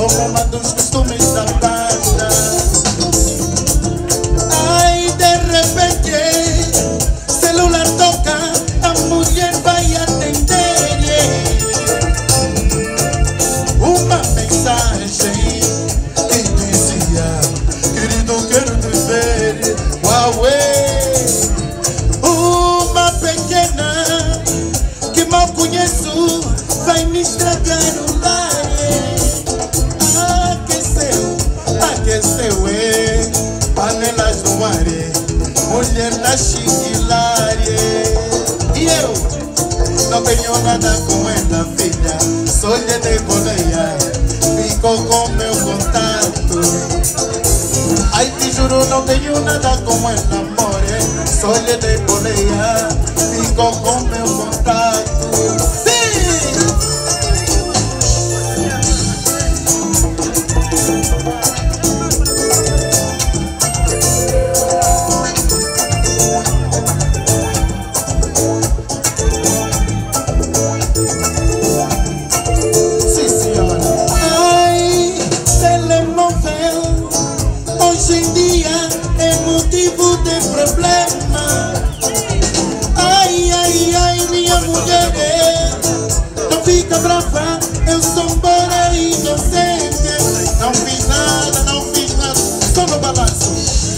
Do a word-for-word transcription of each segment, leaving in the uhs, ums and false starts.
como uma dos costumes da banda. Ai, de repente, celular toca, a mulher vai atender. Uma mensagem que dizia: querido, quero te ver. Huawei, uma pequena que mal conheço vai me estragar o lar. Aqueceu, aqueceu, é panelas no ar, mulher na chiquilaria. E eu não tenho nada com ela, filha, só lhe dei boleia, ficou com meu contato. Ai, te juro, não tenho nada com ela, amor, só lhe dei boleia, ficou com meu contato. Fica brava, eu sou embora inocente. Não fiz nada, não fiz nada, só no balanço.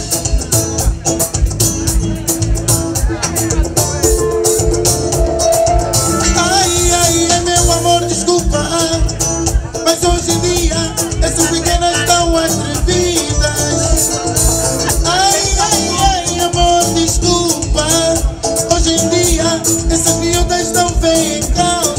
Ai, ai, é meu amor, desculpa, mas hoje em dia essas pequenas estão atrevidas. Ai, ai, ai, amor, desculpa, hoje em dia essas miúdas estão bem em calça.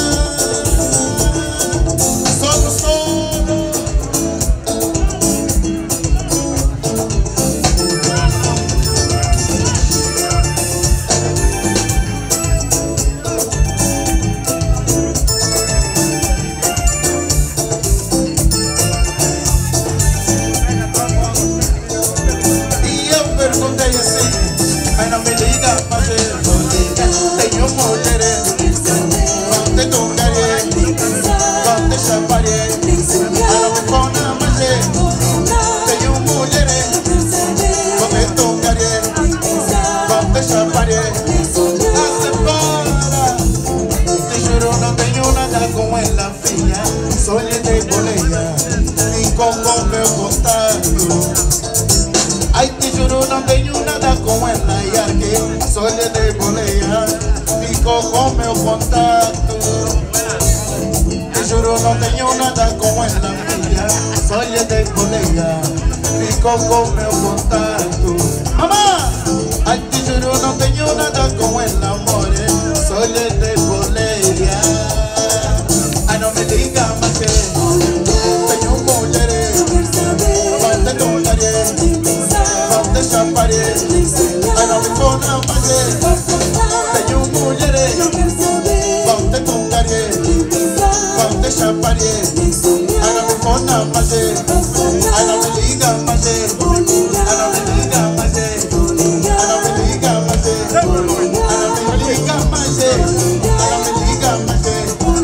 Só lhe dei boleia, ficou com meu contato. Ai, te juro, não tenho nada com ela, Yarque. Só lhe dei boleia, ficou com meu contato. Te juro, não tenho nada com ela, filha. Só lhe dei boleia, ficou com meu contato. Mamãe! Ai, te juro, não tenho nada com ela, amor. Só lhe dei boleia. Ai, não me diga mais que tenho mulheres, vão te contar, vão te chamar. Ai, não me conta mais que tenho mulheres, vão te contar, vão te chamar. Ai, não me conta mais que, ai, não me liga mais que, ai, não me liga mais que, ai, não me liga mais que, ai, não me liga mais que, ai, não me liga mais que.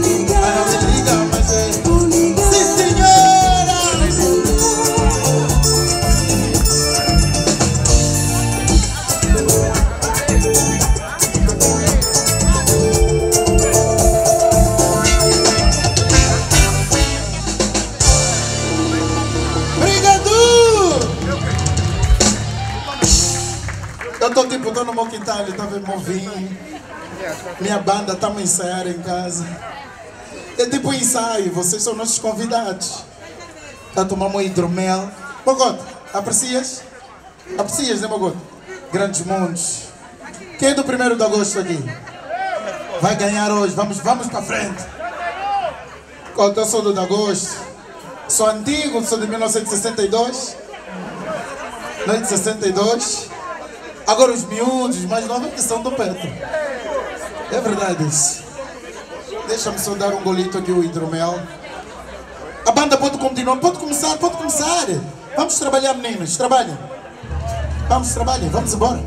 Eu estou tipo, estou no meu quintal, estou a ver meu vinho. Minha banda está a ensaiar em casa. É tipo um ensaio, vocês são nossos convidados. Está a tomar um hidromel. Mogote, aprecias? Aprecias, né, Mogote? Grandes mundos. Quem é do primeiro de agosto aqui? Vai ganhar hoje, vamos, vamos para frente. Eu sou do de agosto. Sou antigo, sou de mil novecentos e sessenta e dois. Não é de sessenta e dois. Agora os miúdos, mais novos que são do Petro. É verdade isso. Deixa-me só dar um golito aqui o hidromel. A banda pode continuar, pode começar, pode começar. Vamos trabalhar, meninos, trabalhem. Vamos, trabalhem, vamos embora.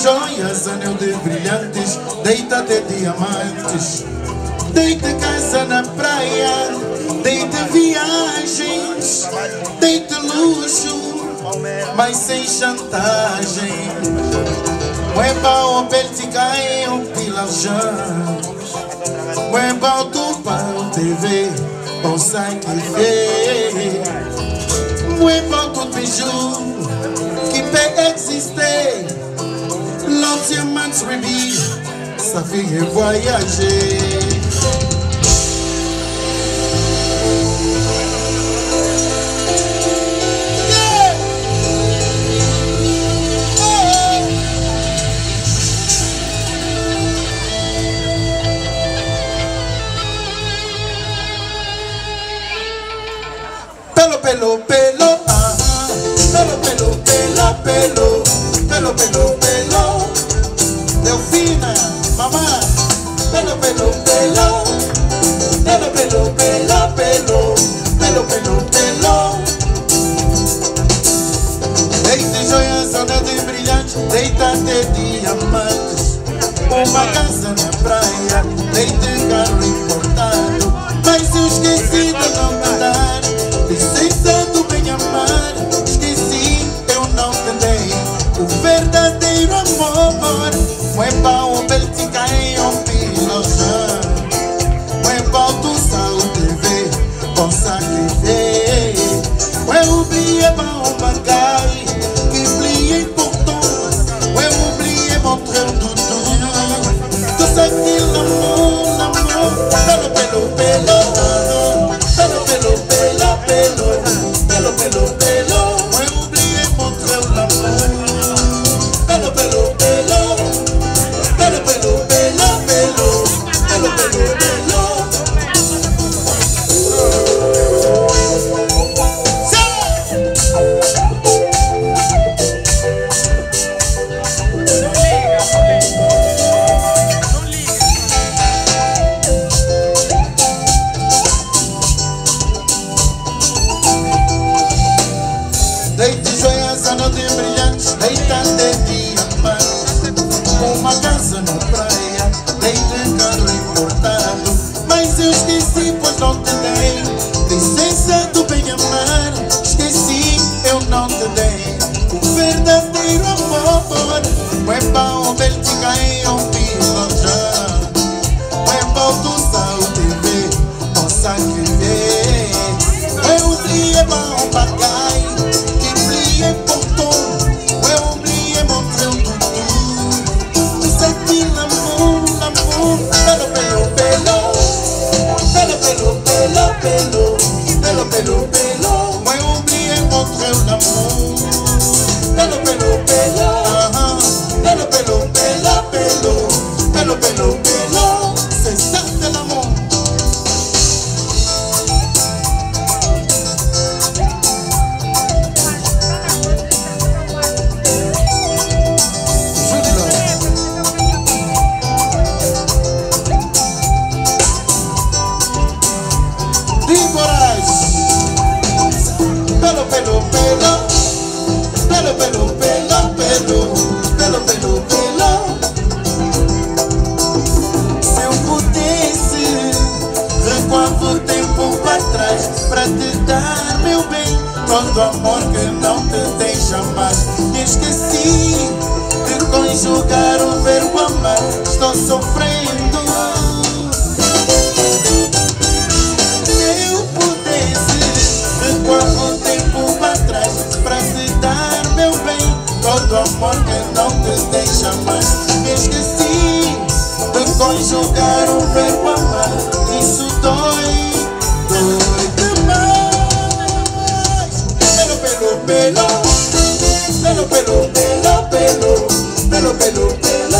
joias, anel de brilhantes, deita-te diamantes. Deita casa na praia, deita viagens, deita luxo, mas sem chantagem. Mueva o beltica o pilarjão, mueva o tupa o T V, o sacrifé. Mueva o bijou qui peut exister. L'entièrement rubis, ça fait voyager. Pelo, pelo, pelo, ah, pelo, pelo, pelo, pelo, pelo, pelo, pelo, Delfina, mamá, pelo, pelo, pelo, pelo, pelo, pelo, pelo, pelo, pelo, pelo. Deita joias, anel de brilhantes, deita de diamantes, uma casa na praia, deita carro importado, mas eu esqueci de não me dar licença do bem amar. Esqueci, eu não te dei o verdadeiro amor. Mueva o beltica em um pilojão, mueva o tu saúde T V, com sacrifé. Eu oublié mon bagay, que oublié pourtant, eu oublié mon très doudou. Tout ça qui l'amour, l'amour, pelo, pelo, pelo, pelo, pelo, pelo, pelo, pelo, pelo, pelo. Eu oublié mon très l'amour, pelo, pelo, pelo, pelo, pelo, pelo, pelo, pelo, pelo, pelo. Deita joias, anel de brilhantes, deita de diamantes, uma casa na praia, deita carro importado, mas eu esqueci, pois não te dei licença do bem amar. Esqueci, eu não te dei o verdadeiro amor. Mueva o beltica em um pilojão, mueva o tu saúde T V, com sacrifé. Eu oublié mon bagay, oublié pourtant, ouais oublié mon très doudou. Tout ça qui l'amour, l'amour, pelo, pelo, pelo, pelo, pelo, pelo, pelo, pelo, pelo, pelo. Ouais oublié mon très l'amour, pelo, pelo, pelo, ah, pelo, pelo, pelo, pelo, pelo, pelo, pelo. C'est ça de l'amour. Pelo, pelo, pelo, pelo, pelo, pelo, pelo, pelo, pelo, pelo. Se eu pudesse recuar o tempo para trás, para te dar meu bem, todo amor que não te deixa mais. Esqueci de conjugar o verbo amar, estou sofrendo. Pra te dar meu bem, todo amor que não te deixa mais. Esqueci de conjugar o verbo amar, isso dói, dói demais. Pelo, pelo, pelo, pelo, pelo, pelo, pelo, pelo, pelo, pelo.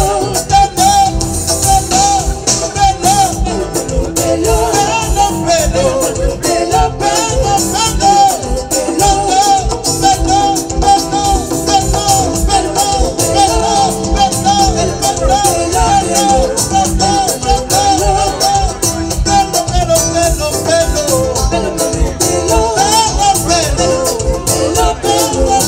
Pelo,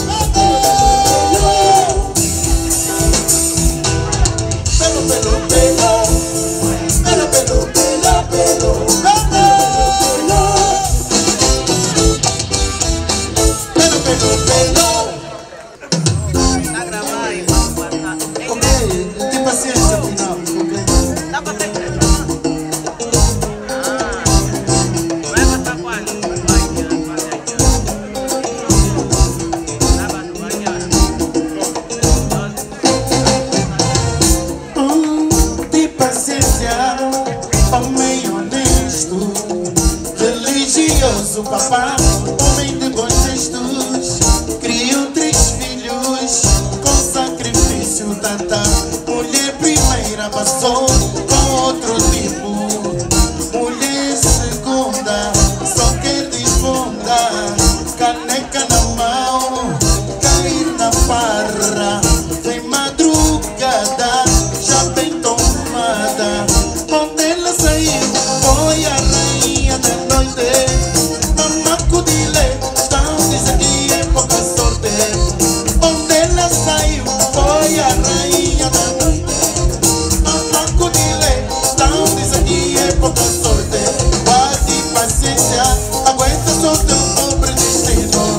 papá, homem de bons gestos, criou três filhos com sacrifício. Tanta mulher primeira passou com outro tipo, mulher segunda só quer desfundar, caneca na mão, cair na farra, vem madrugada, já bem tomada. Onde ela saiu foi a rainha da noite, mamaco de leitão, diz que é pouca sorte. Onde ela saiu foi a rainha da noite, mamaco de leitão, diz que é pouca sorte. Guarde paciência, aguenta só teu pobre destino.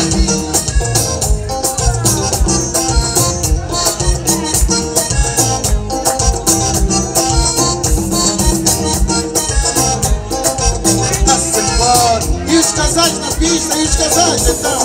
E os casais na pista, e os casais então.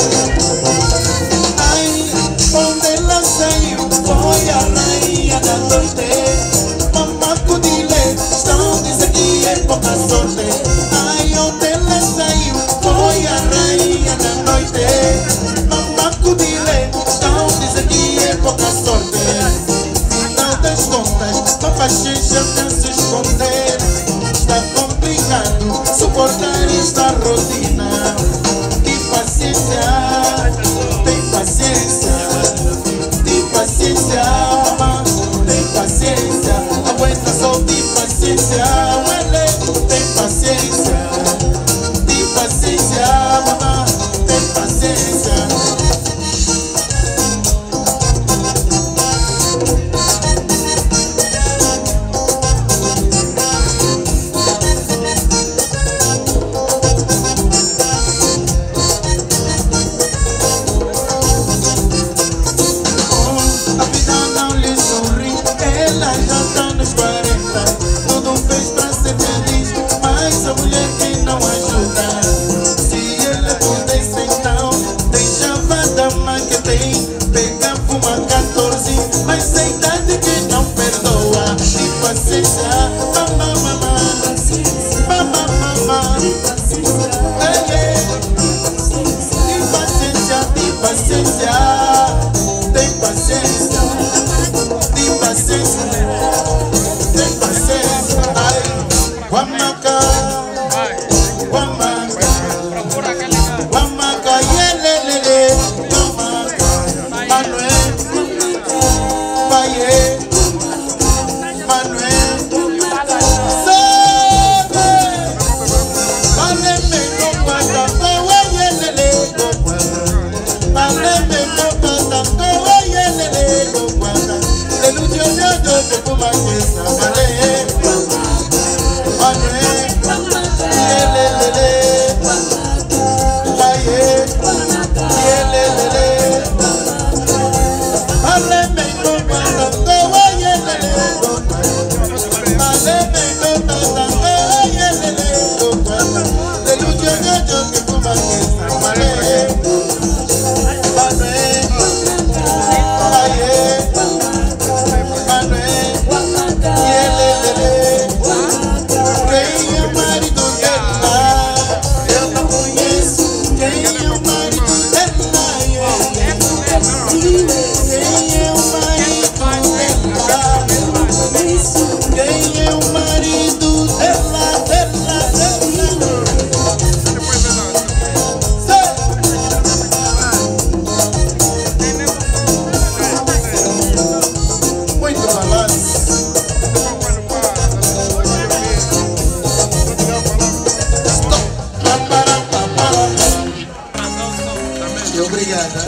Ai, onde ela saiu foi a rainha da noite, mamaco de leitão, diz que é pouca sorte. Ai, onde ela saiu foi a rainha da noite, mamaco de leitão, diz que é pouca sorte. Final das contas, papaxinha não se esconder, está complicado suportar esta rotina. Tem paciência, tem paciência, tem paciência, mamãe, tem paciência, aguenta só, tem paciência, ué, tem paciência, tem paciência, mamãe, tem paciência. Mas a idade que não perdoa, de paciência, mamã, mamã, mamã, mamã, de paciência, de paciência, tem paciência, de paciência, tem paciência. Ai, guamaca, guamaca, guamaca, yelelele, guamaca, Manuel. Manuel, Sobe, vale me no pata, oye lele, vale me no pata, oye lele, le lucho yo yo te puma esa, vale, Manuel, lele lele, aye, lele lele, vale me no pata, oye lele. Obrigada.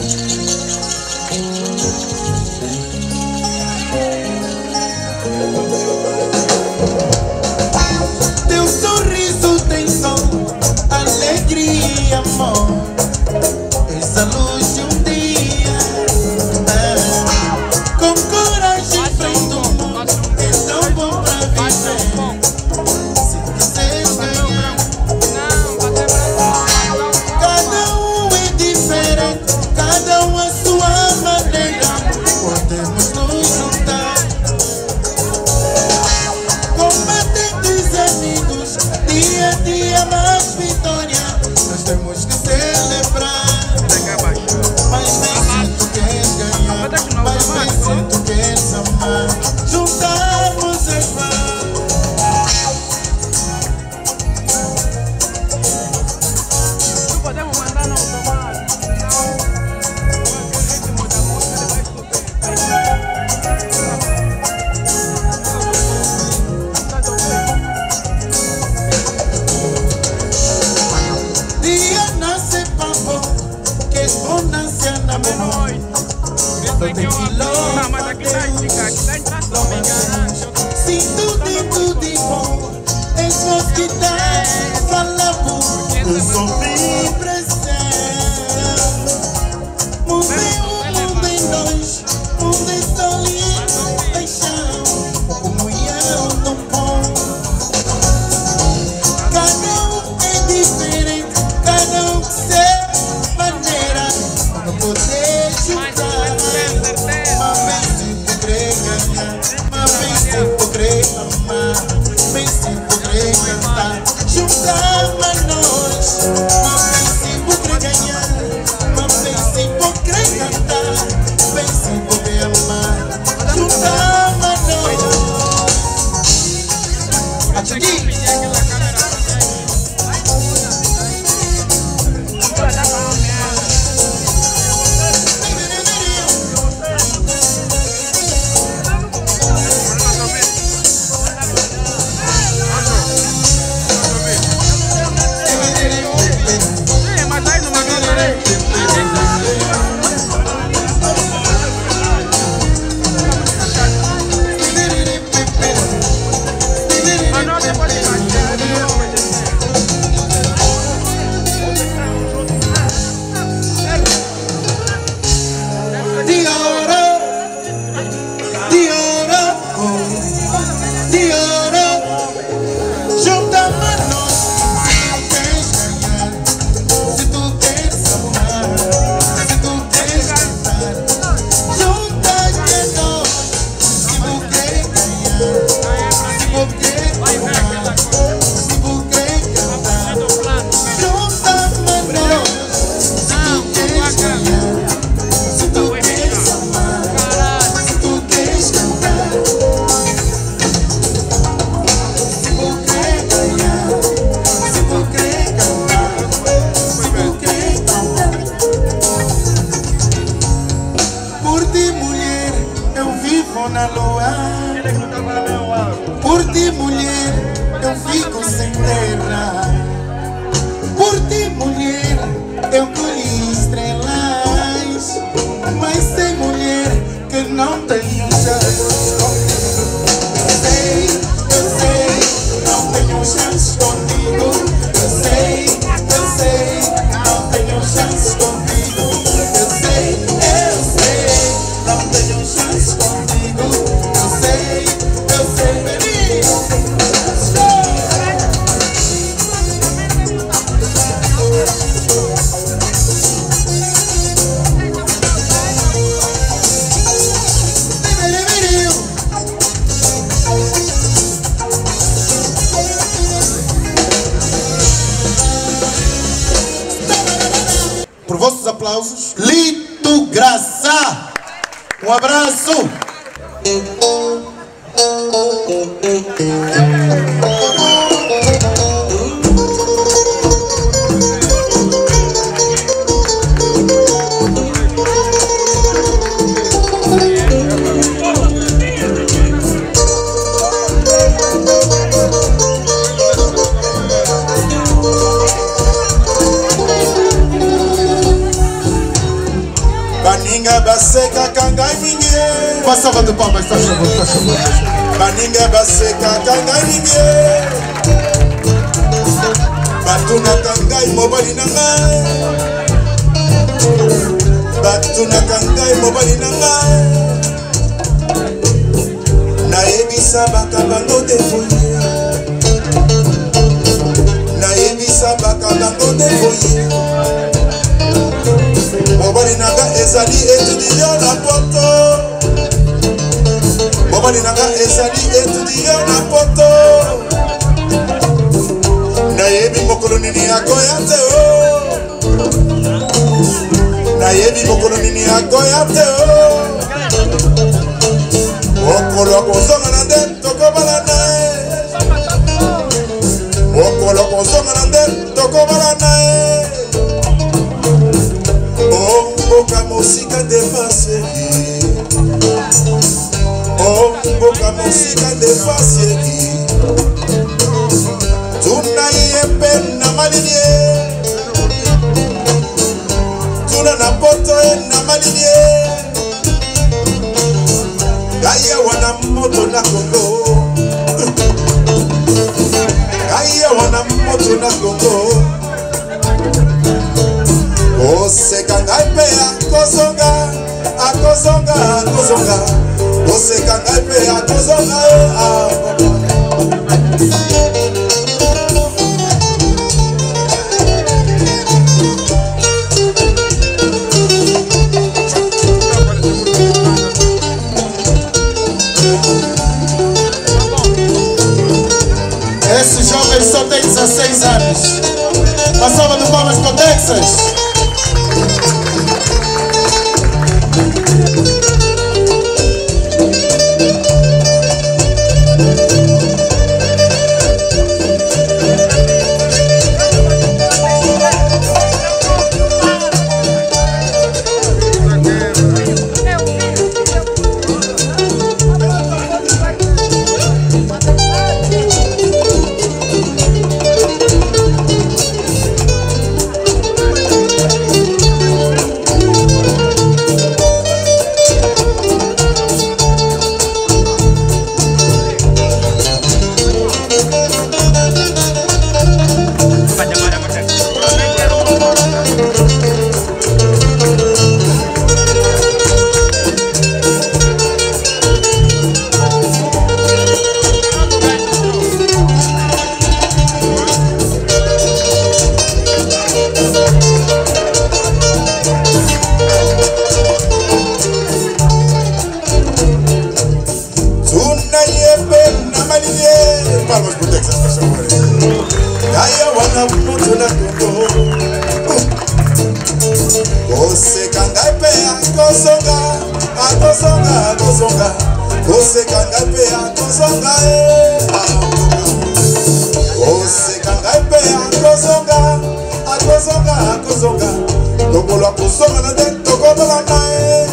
Teu sorriso tem som, alegria, amor. Essa luz de um dia, ah, com coragem frente ao mundo, é tão bom pra viver. Se quiseres ganhar, cada um é diferente, cada um a sua maneira. Podemos Se tudo e tudo de bom, é só que dá, fala bom, eu sou vibração. Mundo é um, mundo é dois, mundo é sol e paixão, comunhão tão bom. Cada um é diferente, cada um sem maneira, não poder juntar. Bem se poder cantar, juntava nós. Mas bem se poder ganhar, mas bem se poder cantar, bem se poder amar, juntava nós. Aqui. Na lua, por ti mulher eu fico sem terra, por ti mulher eu colhi estrelas, mas sem mulher que não tenho chance. Eu sei, eu sei, não tenho chance contigo. Eu sei, eu sei, não tenho chance contigo. Eu sei, eu sei, não tenho chance contigo. Por vossos aplausos, Lito Graça. Um abraço. Baninga baseca cangai ninguém. Passa a do pau, mas tá chamando, tá chamando. Baninga baseca cangai ninguém. Batuna cangai mobali nangai. Batuna cangai mobali nangai. Naebisa bakabando defoye. Naebisa bakabando defoye. Mobali nanga ezali étudiant na poto. Mobali nanga ezali étudiant na poto. Nayebi mokolo nini akoya te o. Nayebi mokolo nini akoya te o. Okolo kozonga na nde tokobala nae. Okolo kozonga na nde tokobala nae. Oh, mboka mosika defase. Oh, mboka mosika defase. Tuna yepe na malinie. Tuna na moto na malinye Gaia wana moto na Congo Gaia wana moto na Congo Ose kangai pea kozonga Akozonga, akozonga Ose kangai pea kozonga Esse jovem só tem dezesseis anos. Passava do Palmas com Texas. Palmas pro Texas, por favor. Gaia wana moto na Congo Ose kangai pea kozonga Akozonga, akozonga Ose kangai pea kozonga Ose kangai pea kozonga Akozonga, akozonga Tokolo akozonga na de tokobola nae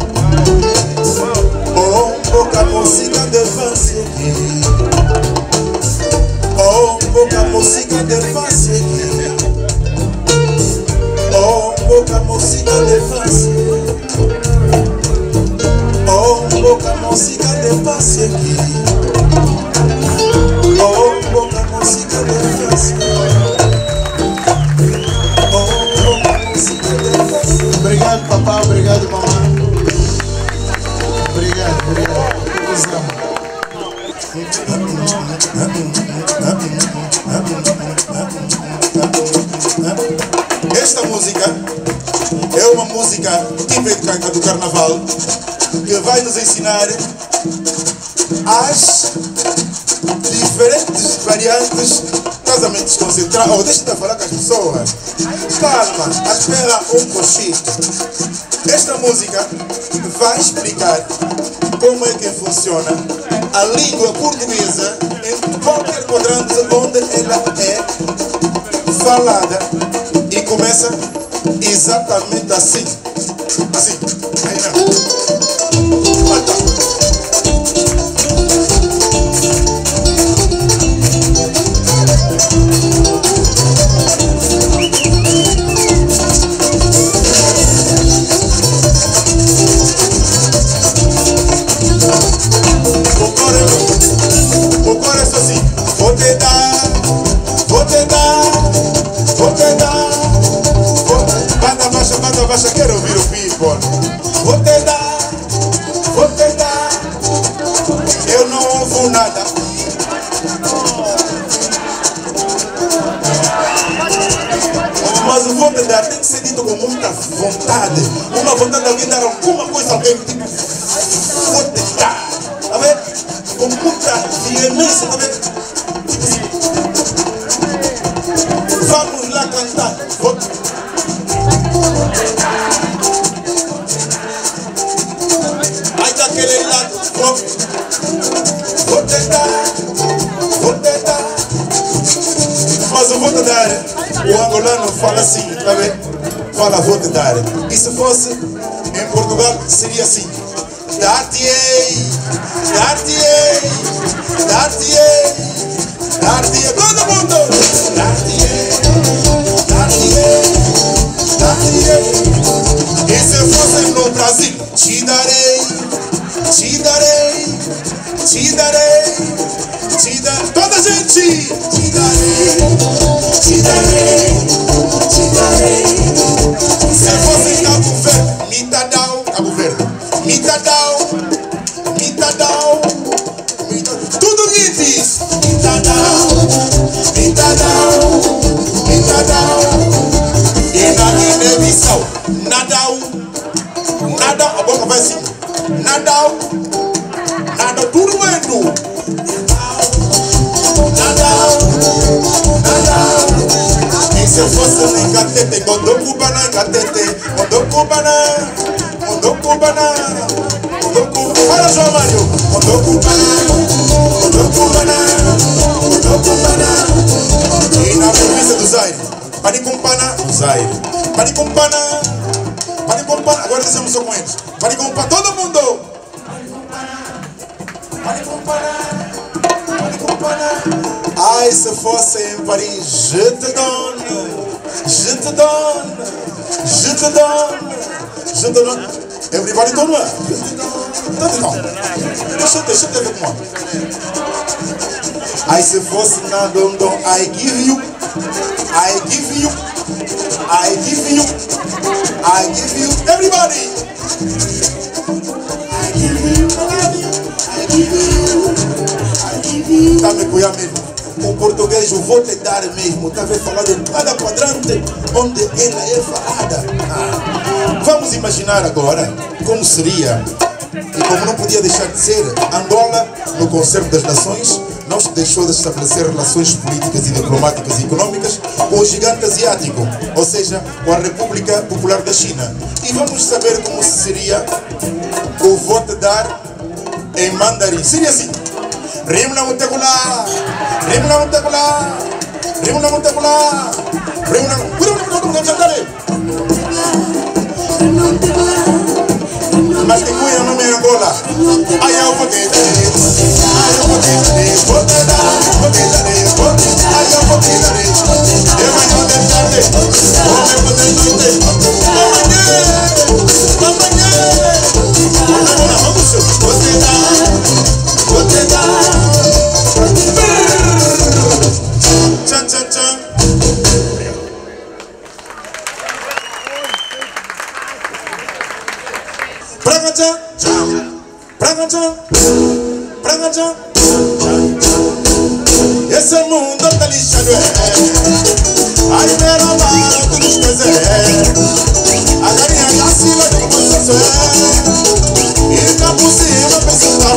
Oh, mboka mosika defense Oh, mboka mosika defense Oh, mboka mosika defense Oh, mboka mosika defense Oh, mboka mosika defense Oh, mboka mosika defense. Obrigado, papá. Obrigado, mamãe. Obrigado, obrigado. Vos amo. Esta música é uma música típica do carnaval que vai nos ensinar as diferentes variantes casamentos concentrados. Oh, deixa eu falar com as pessoas. Calma, espera um pouquinho. Esta música vai explicar como é que funciona a língua portuguesa em qualquer quadrante onde ela é falada e começa exatamente assim. Assim. Aí não. Mata. O coro é assim. Vou te dar, vou te dar, vou te dar. Banda baixa, banda baixa, quero ouvir o people. Vou te dar, vou te dar. Eu não ouvo nada. Mas o vou te dar tem que ser dito com muita vontade. Uma vontade de alguém dar alguma coisa a alguém. Tipo, vou te dar. A ver? Com muita veemência, tá vendo? Vamos lá cantar. Vou... Aí daquele lado, vou... Vou te dar, vou te dar. Mas eu vou te dar. O angolano fala assim, tá vendo? Fala, vou te dar. E se fosse em Portugal, seria assim. Dar-te-ei, dar-te-ei, dar-te-ei, dar-te-ei, todo mundo! Dar-te-ei, dar-te-ei, dar-te-ei. E Brasil. Te darei, te darei, te darei, te darei. Toda a gente. Te darei, te darei, te darei. Se fosse Cabo Verde, Mitadão, Cabo Verde. Mitadão, Mitadão, Mitadão. Tudo nitis. Mitadão, Mitadão, Mitadão. E na Guiné-Bissau, Nadão, Nadão, a boca vai assim. Nadão, Nadão, tudo indo. Nadão, Nadão. E se eu fosse em Catete, quando cubana em Catete, quando cubana, quando cubana, quando cubana. Fala, João Mário. Quando cubana, quando cubana, quando cubana. E na província do Zaire, para de compana, Zaire. Para de compana, para de compana. Agora dizemos só com eles. Para de compana, todo mundo. Para de compana, para de compana. Ai, se fosse em Paris, je te donne, je te donne, je te donne, je te donne. Everybody donne moi. Donne moi. Chante, chante avec moi. Ai, se fosse na London, I give you, I give you, I give you, I give you, everybody. I give you, I give you, I give you. Tá me cuidando mesmo. O português eu vou te dar mesmo. Está a ver falar de cada quadrante onde ela é falada. Ah. Vamos imaginar agora como seria, e como não podia deixar de ser, Angola, no Concerto das Nações, não se deixou de estabelecer relações políticas e diplomáticas e econômicas com o gigante asiático, ou seja, com a República Popular da China. E vamos saber como seria o vou te dar em mandarim. Seria assim. Rimla Mutekula, Rimla Mutekula, Rimla Mutekula, Rimla Mutekula. Mas que cuia no meu Angola. Ai, eu vou te dar, ai, eu vou te dar, vou te dar, vou te dar, vou te dar, ai, eu vou te dar. Eu vou te dar, eu vou te dar. Amanhã, amanhã, vamos, vou te dar, vou te dar. Tchan, tchan, tchan. Praga-tchan, praga-tchan, praga-tchan. Esse mundo tá lixado, é. Ai, meu amor, tu nos quiser. A galinha da sila de você é. E na possível pensar,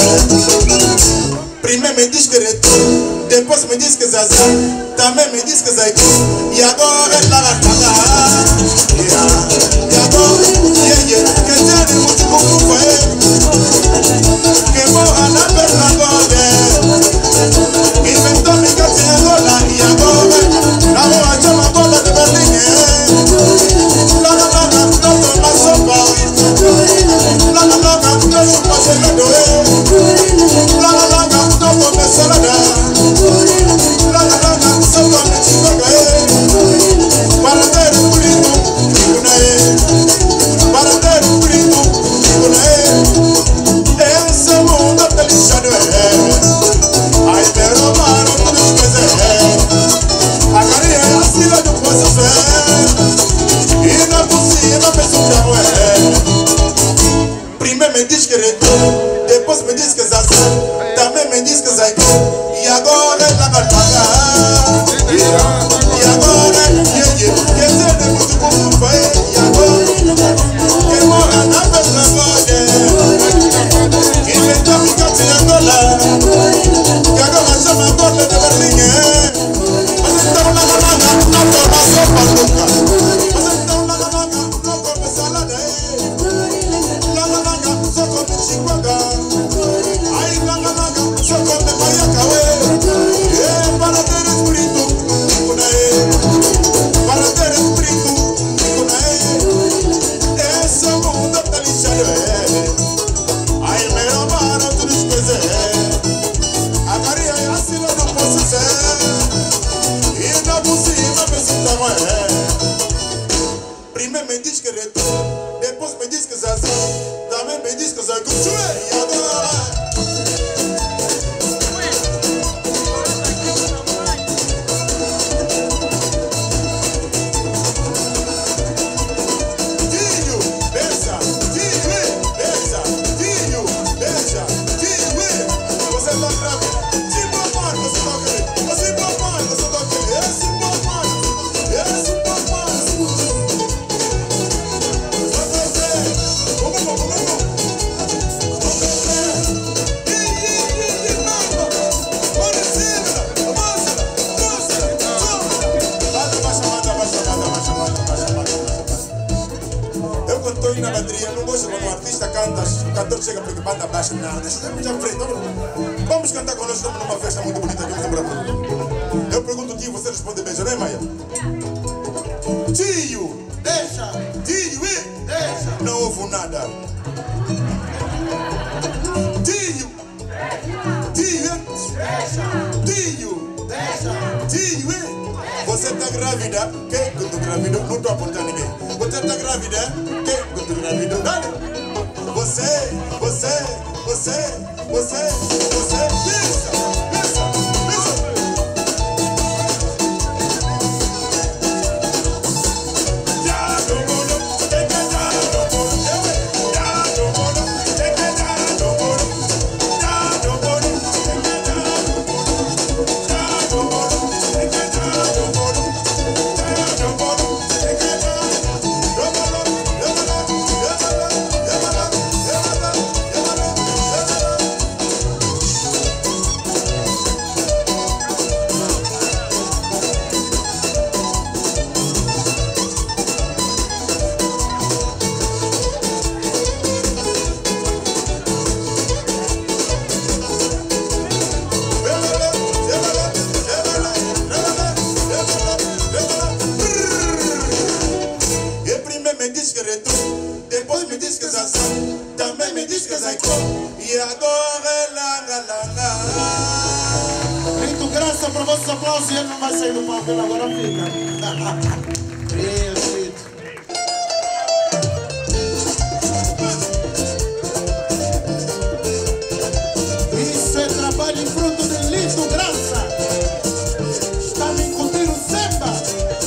é. Primeiro me diz que retorno, depois me diz que zazá, também me diz que zai. E agora é lá na casa. E agora, yeah, yeah, que tem muito pouco foi. Que morra na perna agora. Inventou me que tinha agora. E agora, na rua chama a bola de Berlim. Lá na laga, não toma sopa. Lá na laga, não chupa gelado. Lá na laga, não come salada. Lá na laga, só come chicote. Para ter um bonito, digo na e. Para ter um bonito, digo na e. Esse mundo tá lixado, é. Ai, meu amor, tu nos quiser. A carinha é a sila do poço fé. E na possível pessoa é. Primeiro me diz que retorno, depois me diz que zazá, também me diz que zai. E agora é laga laga. E agora yeah, yeah, que tem muito pouco foi. E agora que mora na perna agora. Inventou me que tinha Angola. Que agora chama a bola de Berlim. Mas então laga laga, não toma sopa nunca. Mas então laga laga, não come salada. Laga laga, só come chicote. Ai, laga laga, só come baiacaue. É para ter espírito, digo na e. Para ter espírito, digo na e. Esse mundo tá lixado, é. Ai, meu amor, tu nos quiser. A carinha é a sila do poço ser. E na possível me sinta, é. Primeiro me diz que retorno, depois me diz que zé. a cultura e agora. Na bateria, não gosto quando o artista canta, o cantor chega porque banda baixa. Não, deixa já frente. Vamos cantar quando nós estamos numa festa muito bonita aqui no Brasil. Eu pergunto tio, você responde beijo, né, Maia? Tio! Deixa! Tio, e? Deixa! Não ouvo nada. Tio! Tio, Deixa! Tio! Deixa! Tio, e? Você tá grávida? Quem que eu tô grávida? Não tô apontando ninguém. Você tá grávida? Quem que eu tô grávida? Dale! Você, você, você, você, você, pensa, pensa, pensa. Já do mundo, tem que dar do mundo. Já do mundo, tem que dar do mundo. Já do mundo, tem que dar do mundo. Já do mundo, tem que dar do mundo. Já do mundo, tem que dar do mundo. Depois me diz que é ação, também me diz que é icon. E agora é langa, langa. Muito graça para vossos aplausos e ele não vai sair do palco, ele agora fica. Isso, isso é trabalho em fruto de lindo graça. Está a me incutir o samba.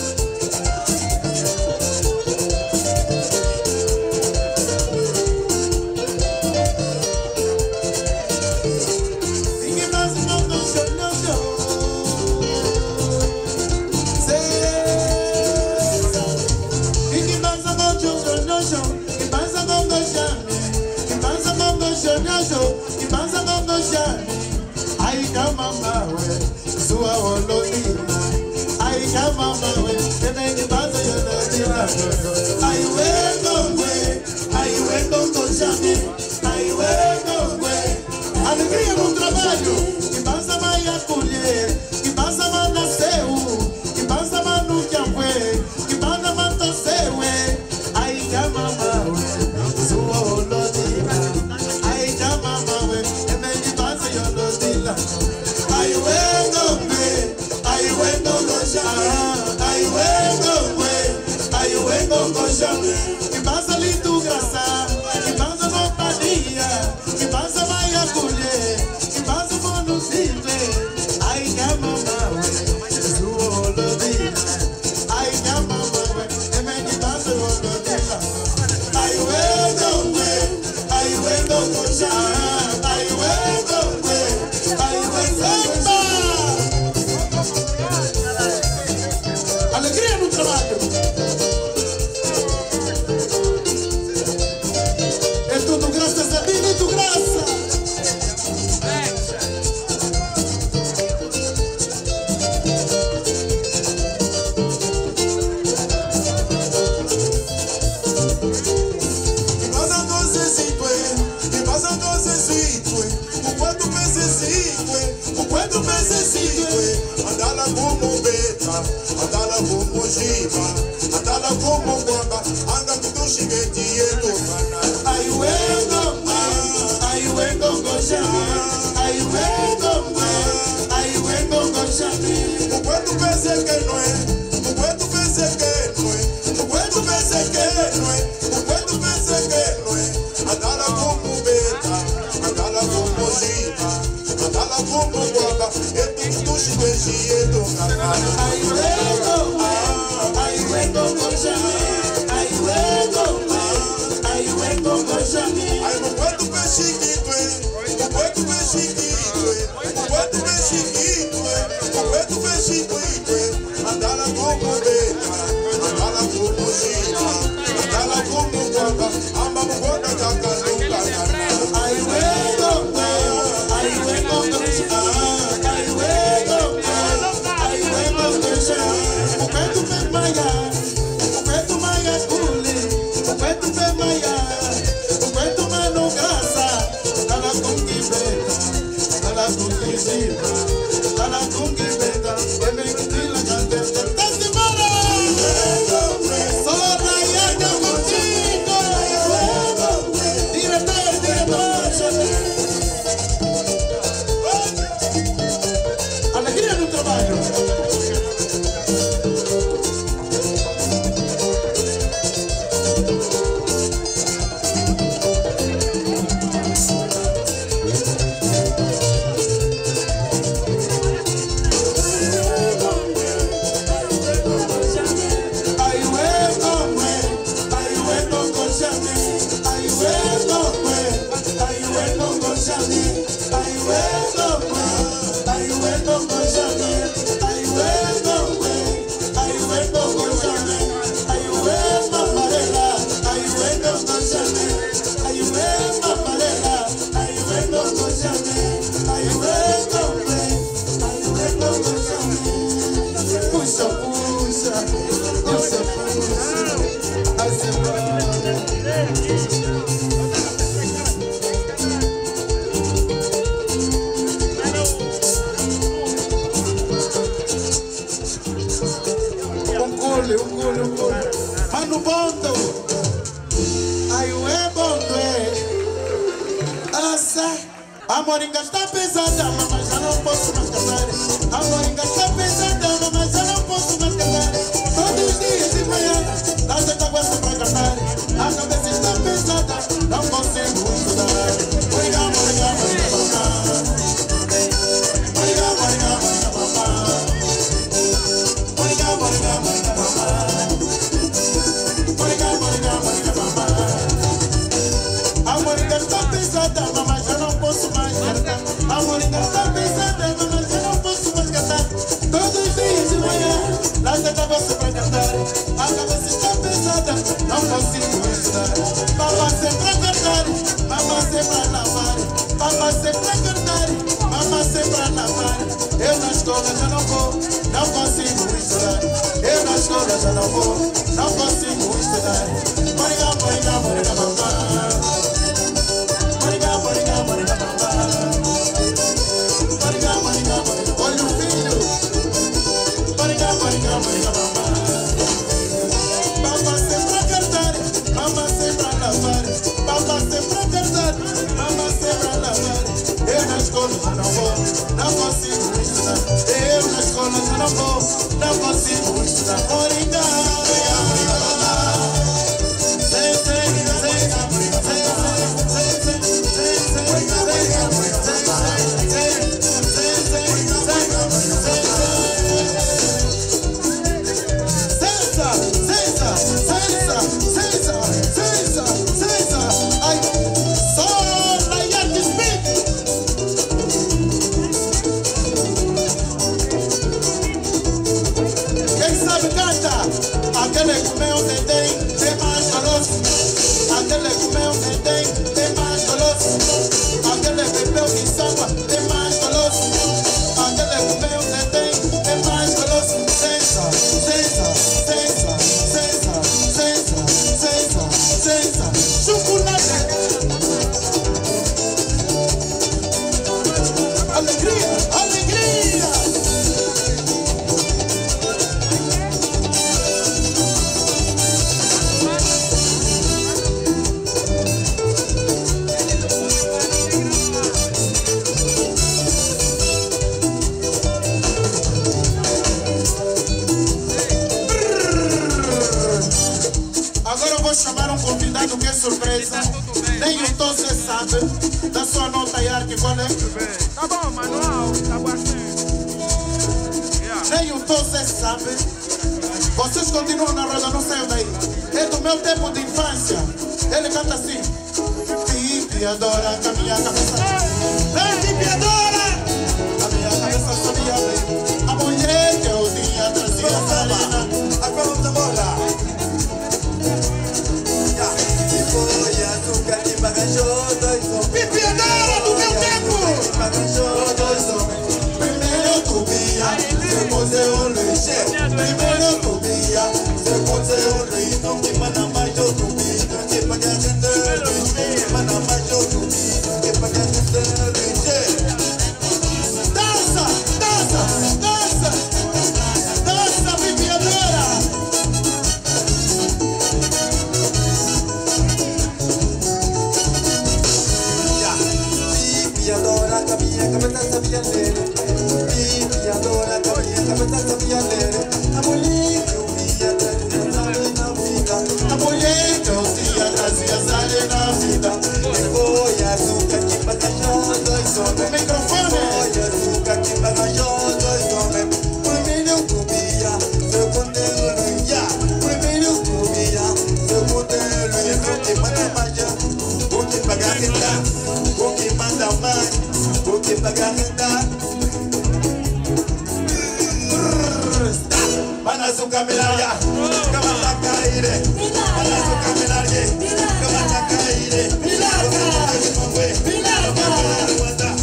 Ai kama mawe, sua olodina. Ai kama mawe, tene kibanza yolodina. Ai wengongwe, ai wengongo jami. Ai wengongwe, alegria no trabalho. Kibanza maya kulye, kibanza manaseu, kibanza manu kyamwe, kibanza matasewe. Ai kama mawe, sua olodina. Ai kama mawe, tene kibanza yolodina. Ai wengongwe, ai wengongo jami. Ai wengongwe, ai wengongo jami. Kibanza lindo graça, kibanza companhia, kibanza maya kulye, kibanza monuzinde. Ai kama mawe, sua olodina. Ai kama mawe, tene kibanza yolodina. Ai wengongwe, ai wengongo jami. Ai wengongwe, ai wengongwe. Alegria no trabalho. É tudo graças a Deus e tu graça. Que passa doce situe, que passa doce situe. O quanto pensa situe, o quanto pensa situe. Andala como beta, andala como jiba, andala como guamba, anda tudo chiguete e do mana. Ai wengongwe, ai wengongo jami. Ai wengongwe, ai wengongo jami. O quanto pensa que não é, o quanto pensa que não é, o quanto pensa que não é, o quanto pensa que não é. Andala como beta. peixe do carvalho. Ai, uego, ai, uego, coxame. Ai, uego, ai, uego, coxame. Ai, no quanto peixe que tu é, no quanto peixe que tu é, no quanto peixe que tu é, no quanto peixe que tu é, andala como beta, andala como chita, andala como guava, amba mugonda jaca no carvalho. Ai, uego, ai, uego, coxame. Ai, uego, ai, uego, coxame. O peito vem maia, o peito maia cule, o peito vem maia, o peito mano graça. Dala com que beta, dala com que beta, dala com que beta. Bebe que tira cantante, tá se mara. Só na iaga contigo. Diretor, diretor. Alegria no trabalho. Puxa, puxa, puxa, puxa, a semana. Um cule, um cule, um cule. Mano bondo, ai o é bondo é. Asa, a moringa está pesada, mas já não posso mais cantar. A moringa está pesada, mas já não posso mais cantar. Todos os dias de manhã, dá tanta coisa pra cantar. A cabeça está pesada, não consigo estudar. Moringa, moringa, moringa, mamá. Moringa, moringa, moringa, mamá. Moringa, moringa, moringa, mamá. Moringa, moringa, moringa, mamá. A moringa está pesada, mas já não posso mais cantar. A moringa está pesada, mas já não posso mais cantar. Todos os dias de manhã, lá tanta coisa pra cantar. A cabeça está pesada, não consigo estudar. Papá sempre a cantar, mamãe sempre a lavar. Papá sempre a cantar, mamãe sempre a lavar. Eu na escola já não vou, não consigo estudar. Eu na escola já não vou, não consigo estudar. Moringa, moringa, moringa, mamãe. Moringa, moringa, moringa, mamãe. Moringa, moringa, moringa, olha o filho. Moringa, moringa, moringa, mamãe. Papá sempre a cantar, mamãe sempre a lavar. Papá sempre a cantar, mamãe sempre a lavar. Eu na escola já não vou, não consigo estudar. Eu na escola já não vou, não consigo estudar. Moringa, moringa, moringa, mamãe. Sei, sei, sei, sei, sei, sei, sei, sei, sei, moringa, moringa, moringa, mamãe. Sei, sei, sei, sei, sei, sei, Sensa, sensa, sensa, sensa, sensa, sensa. Ai, só na Yankee Speak. Quem sabe canta. Aquele que meu tem, tem mais goloso. Aquele que meu tem, tem mais goloso. Aquele que bebeu de samba, tem mais goloso. Aquele que meu tem, tem mais goloso. Sensa, sensa, sensa, sensa, sensa, sensa, sensa. Chocolate. Alegria, alegria. Agora eu vou chamar um convidado que é surpresa. Nem o Tom você sabe. Da sua nota, Yark, qual é? Tá bom, manual, tá bastante. Nem o Tose sabe. Vocês continuam na roda, não saiam daí. É do meu tempo de infância. Ele canta assim. Pipi adora, com a minha cabeça. Vem, Pipi adora! A minha cabeça sabia bem. A mulher que eu tinha trazia a salina. Agora vamos embora. Foi açúcar que bagajou dois homens. Pipi adora do meu tempo! Que bagajou dois homens. Primeiro tu via, depois eu lixei. Primeiro tu via, depois eu lixei. Não que manda mais outro vídeo. Que bagagem de lixei. Manda mais outro vídeo. Que bagagem de lixei. Dança, dança, dança. Dança, Pipi adora. Pipi adora, que a minha cabeça sabia ler. Pipi adora, que a minha cabeça sabia ler. A mulher que eu via trazia sale na vida. A mulher que eu tinha trazia sale na vida. Foi açúcar que bagajou dois homens. Microfone. Foi açúcar que bagajou dois homens. Primeiro tu via, segundo eu ia. Primeiro tu via, segundo eu ia. O que manda mais, o que paga renda, o que manda mais, o que paga renda. Manasu caminharia, camata caire. Manasu caminharia, camata caire. Pilar, pilar, pilar, pilar,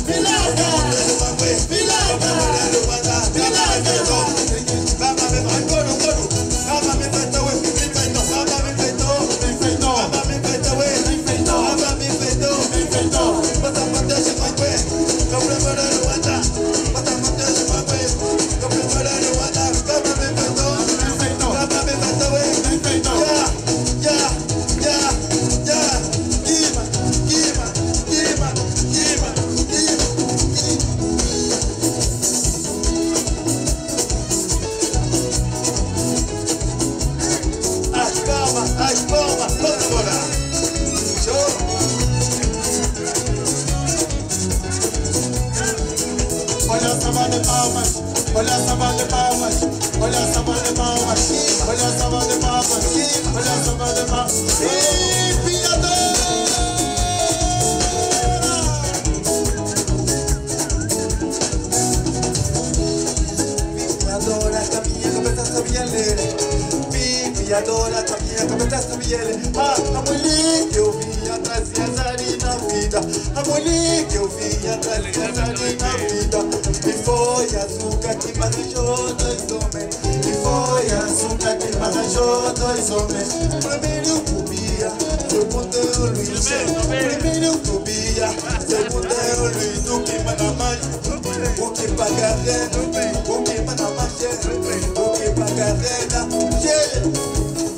Olha a salva de palmas, olha a salva de palmas, olha a salva de palmas, olha a salva de palmas, olha a salva de palmas. Pipi adora! Pipi adora, que a minha cabeça sabia ler. Pipi adora, que a minha cabeça sabia ler. Ah, a mulher que eu via trazia zari na vida. A mulher que eu via trazia zari na vida. E foi açúcar que bagajou dois homens. E foi açúcar que bagajou dois homens. Primeiro comia, segundo eu lixei. Primeiro comia, segundo eu lixei. O que manda mais, o que paga renda. O que manda mais, o que paga renda. Yeah.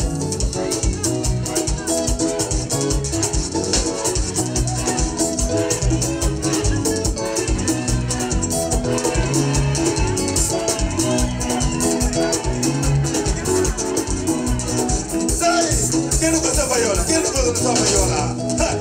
Quem não gosta da vaiola? Quem não gosta da vaiola?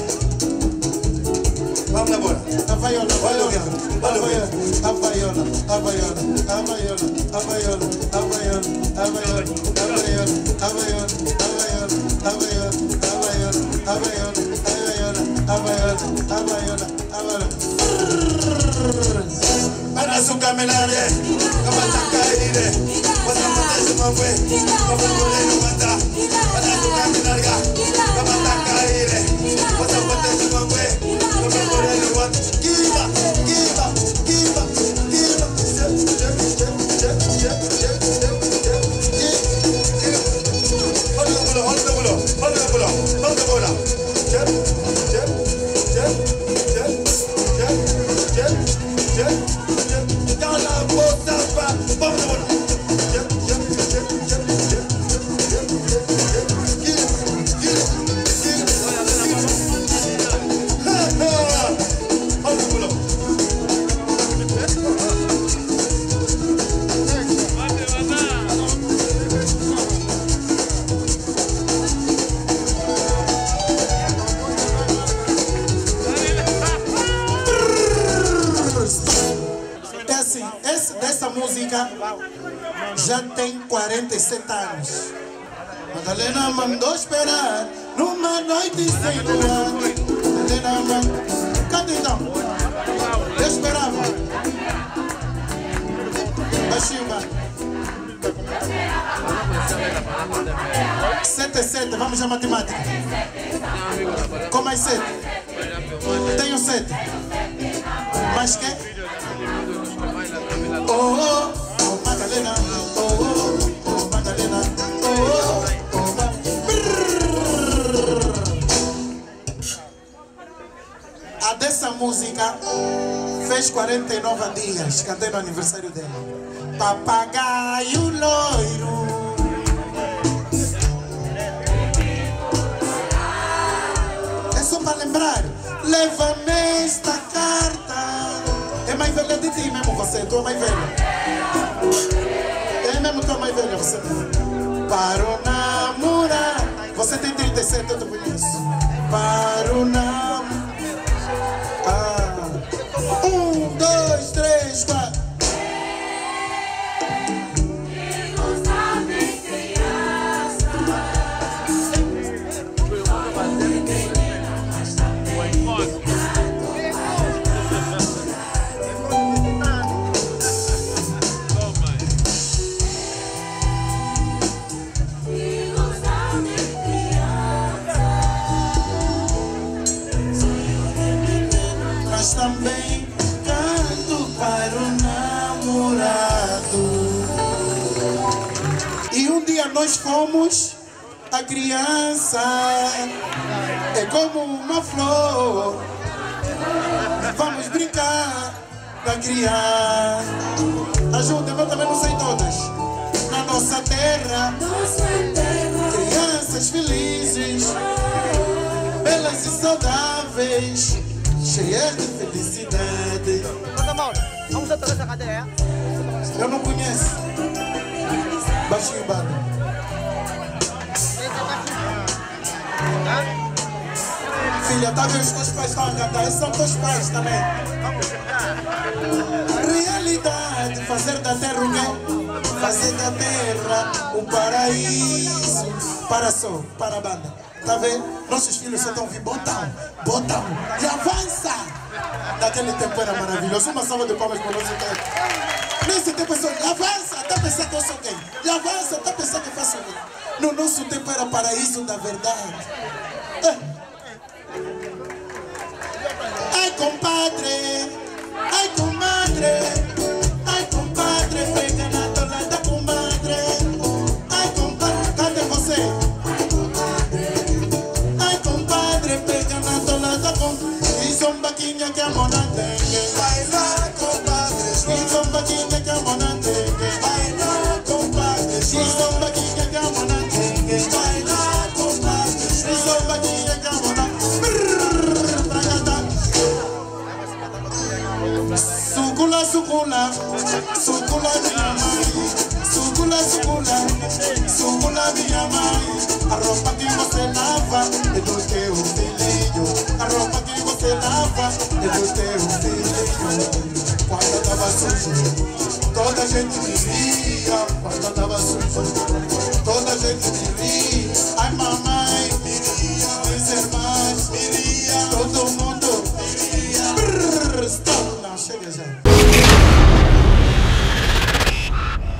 Vamos lá, bora. A vaiola, a vaiola, Olha o a vaiola, a vaiola, a vaiola, a vaiola, a vaiola, a vaiola, a vaiola, a vaiola, a vaiola, a vaiola, a vaiola, a vaiola, a vaiola, a vaiola, a vaiola, a vaiola. Manasu caminharia, camata caire. Você manda esse mamãe, como mulher não manda. Manasu caminharia, camata caire. Você manda esse mamãe, como mulher não manda. Kiba, kiba, kiba, kiba. Olha o bolo, olha o bolo, olha o bolo, olha o bolo. Jep, jep, jep, jep, jep, jep, jep, jep. Dans la bossa, vamos embora. Jep, jep, jep, jep, jep, jep, jep, jep, jep. Kiba, kiba, kiba, kiba. Ha, ha. Olha o bolo. É assim, essa, dessa música já tem quarenta e sete anos. Madalena mandou esperar numa noite sem luar. Madalena mandou... Canta então. Eu esperava. Baixinho, mano. Sete é sete, vamos à matemática. Com mais sete. Tenho sete. Mais que? Oh, oh, oh, Madalena. Oh, oh, oh, Madalena. Oh, oh, oh, a dessa música fez quarenta e nove dias. Cantei no aniversário dela. Papagaio loiro. É só para lembrar. Leva-me esta carta. É mais velha de ti mesmo você. Tu é mais velha. É mesmo tu é mais velha você. Para o namorar. Você tem trinta e sete, eu te conheço. Para o namorar. Ah. Um, dois, três, quatro. Mas também canto para o namorado. E um dia nós fomos a criança. É como uma flor. Vamos brincar da criança. Ajuda, eu também não sei todas. Na nossa terra, crianças felizes, belas e saudáveis, cheias de felicidade. Eu não conheço. Baixinho bado. Filha, tá vendo os teus pais estão a cantar? Esses são teus pais também. Realidade, fazer da terra o quê? Fazer da terra um paraíso. Para só, para a banda. Tá vendo? Nossos filhos só estão ouvindo botão, botão e avança. Naquele tempo era maravilhoso. Uma salva de palmas para o nosso tempo. Nesse tempo é só avança, até pensar que eu sou quem? E avança, até pensar que eu faço o quê? No nosso tempo era paraíso da verdade. É. Ai, compadre, ai, comadre, ai, compadre, pega na tola da comadre. Ai, compadre, cadê você? Ai, compadre, pega na tola da comadre. E zombaquinha que a mona tem. Vai lá, compadre. E zombaquinha que a mona tem. Vai lá, compadre. E zombaquinha que a mona tem. Vai lá, compadre. E zombaquinha que a mona tem. Sucula, sucula, sucula minha mãe. Sucula, sucula, sucula minha mãe. A roupa que você lava é do teu filhinho. A roupa que você lava é do teu filhinho. Quando eu tava sujo, toda a gente me ria. Quando eu tava sujo, toda a gente me ria. Ai, mamãe, me ria. Meus irmãos, me ria. Todo mundo me ria. Brrr, stop. Não, chega já.